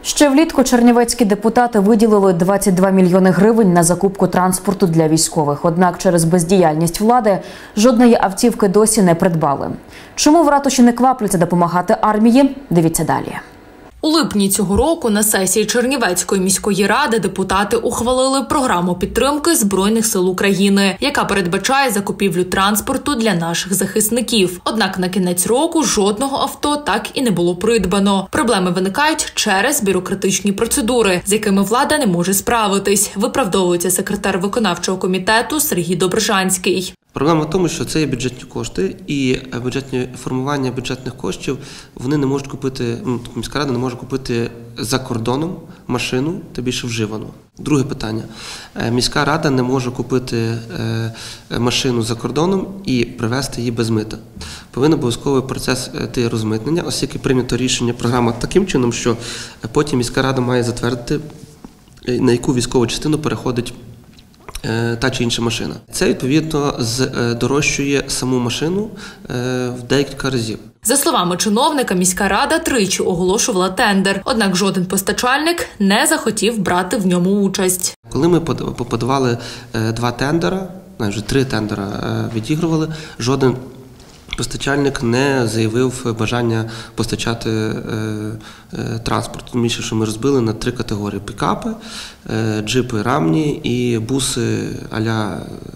Ще влітку чернівецькі депутати виділили 22 мільйони гривень на закупку транспорту для військових. Однак через бездіяльність влади жодної автівки досі не придбали. Чому в ратуші не квапляться допомагати армії? Дивіться далі. У липні цього року на сесії Чернівецької міської ради депутати ухвалили програму підтримки Збройних сил України, яка передбачає закупівлю транспорту для наших захисників. Однак на кінець року жодного авто так і не було придбано. Проблеми виникають через бюрократичні процедури, з якими влада не може справитись, виправдовується секретар виконавчого комітету Сергій Добржанський. Проблема в тому, що це є бюджетні кошти, і формування бюджетних коштів вони не можуть купити, міська рада не може купити за кордоном машину, та більше вживану. Друге питання. Міська рада не може купити машину за кордоном і привезти її без мита. Повинен обов'язковий процес розмитнення, оскільки прийнято рішення, програма таким чином, що потім міська рада має затвердити, на яку військову частину переходить та чи інша машина. Це, відповідно, здорожчує саму машину в декілька разів. За словами чиновника, міська рада тричі оголошувала тендер, однак жоден постачальник не захотів брати в ньому участь. Коли ми подавали 2 тендера, навіть вже 3 тендера відігрували, жоден постачальник не заявив бажання постачати транспорт. Тому що ми розбили на 3 категорії: пікапи, джипи рамні і буси а-ля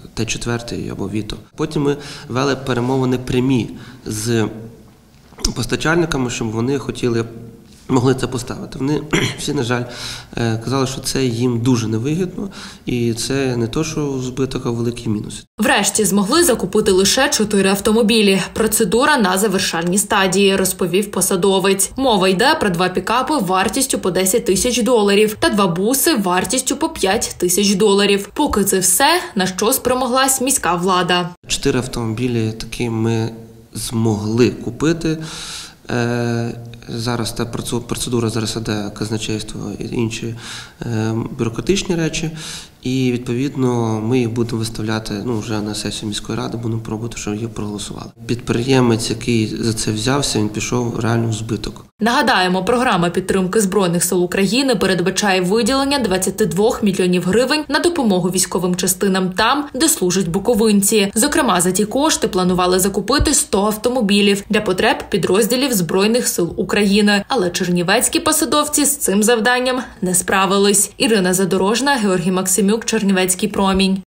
Т4 або Віто. Потім ми вели перемовини прямі з постачальниками, щоб вони могли це поставити. Вони всі, на жаль, казали, що це їм дуже невигідно, і це не то, що збиток, а великий мінус. Врешті змогли закупити лише 4 автомобілі. Процедура на завершальній стадії, розповів посадовець. Мова йде про 2 пікапи вартістю по $10 тисяч та 2 буси вартістю по $5 тисяч. Поки це все, на що спромоглась міська влада. 4 автомобілі таки ми змогли купити. Зараз та процедура зараз іде казначейство і інші бюрократичні речі. І, відповідно, ми їх будемо виставляти вже на сесію міської ради, будемо пробувати, щоб їх проголосували. Підприємець, який за це взявся, він пішов реально в збиток. Нагадаємо, програма підтримки Збройних сил України передбачає виділення 22 мільйонів гривень на допомогу військовим частинам там, де служать буковинці. Зокрема, за ті кошти планували закупити 100 автомобілів для потреб підрозділів Збройних сил України. Але чернівецькі посадовці з цим завданням не справились. Ірина Задорожна, Георгій Максимюк, Чернівецький промінь.